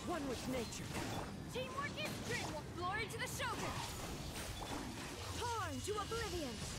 One with nature. Teamwork is strength. Glory to the Shogun. Torn to oblivion!